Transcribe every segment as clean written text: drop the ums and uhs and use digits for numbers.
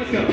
let's go.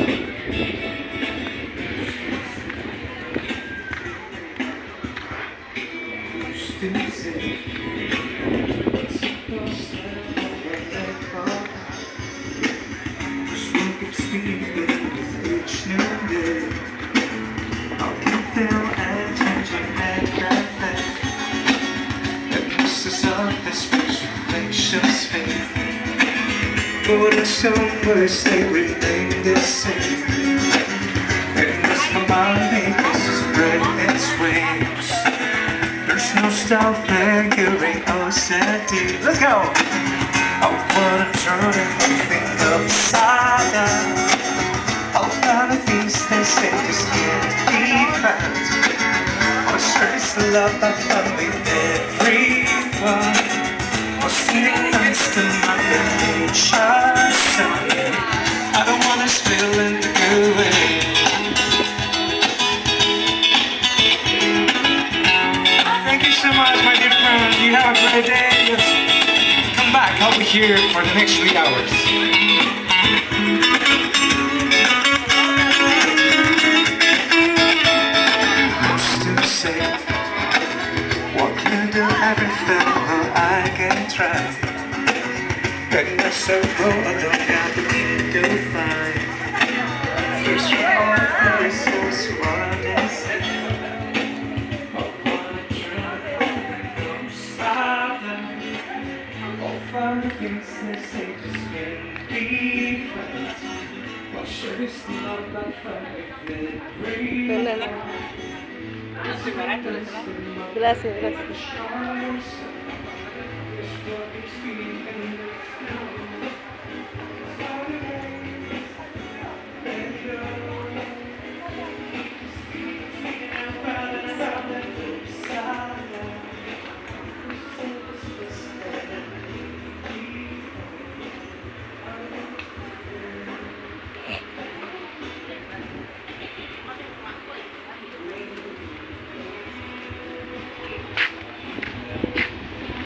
But in some ways they remain the same. And as my mind spread its wings, there's no stopping curiosity. Let's go! I wanna turn everything upside down. All kind of things they say just can't be found. I'll chase the love I found in everyone. I'll sing thanks to my nature. I don't wanna spill in the good way. Thank you so much, my dear friends. You have a great day. Just come back. I'll be here for the next 3 hours. What can I do? Everything I can try. And that's so cool, I don't have to go find. First of all, there is so what is it? I wanna try to stop them. All fun things they say just can't be found. I'll show you some love like fun with Gracias, gracias.